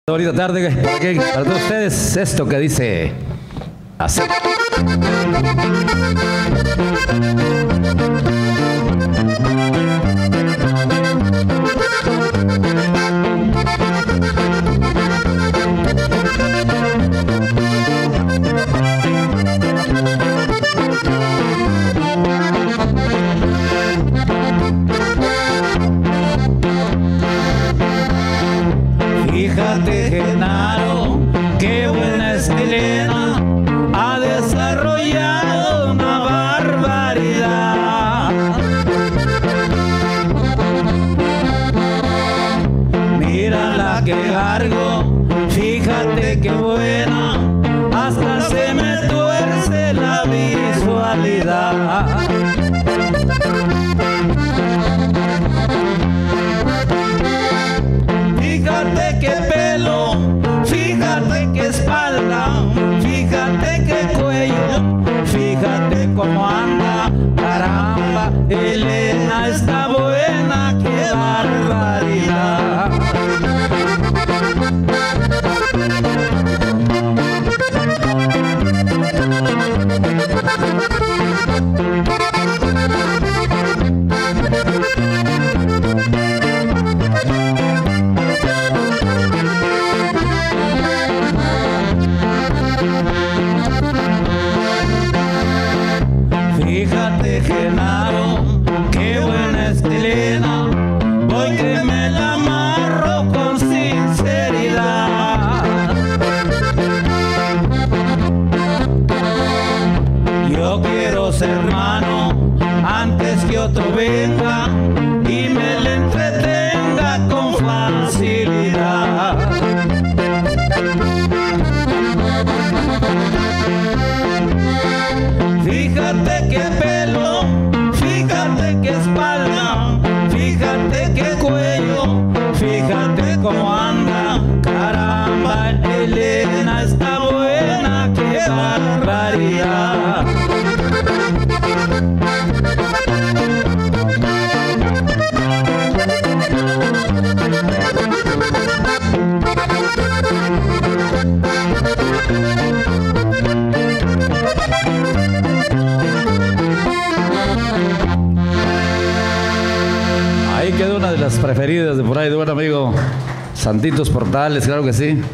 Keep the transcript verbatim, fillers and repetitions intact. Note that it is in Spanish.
Bonita tarde para, que, para todos ustedes, esto que dice así. Fíjate, Genaro, qué buena estilena, ha desarrollado una barbaridad. Mírala que largo, fíjate qué buena, hasta se me tuerce la visualidad. Fíjate qué pelo, fíjate qué espalda, fíjate qué cuello, fíjate cómo anda, caramba, Elena está buena, qué barbaridad. Fíjate, Genaro, qué buena estilena, voy que me la amarro con sinceridad. Yo quiero ser hermano antes que otro venga y me la entretenga con facilidad. Fíjate qué pelo, fíjate qué espalda, fíjate qué cuello, fíjate cómo anda, caramba, Elena está buena, qué barbaridad. Ahí quedó una de las preferidas de por ahí de buen amigo Santitos Portales, claro que sí.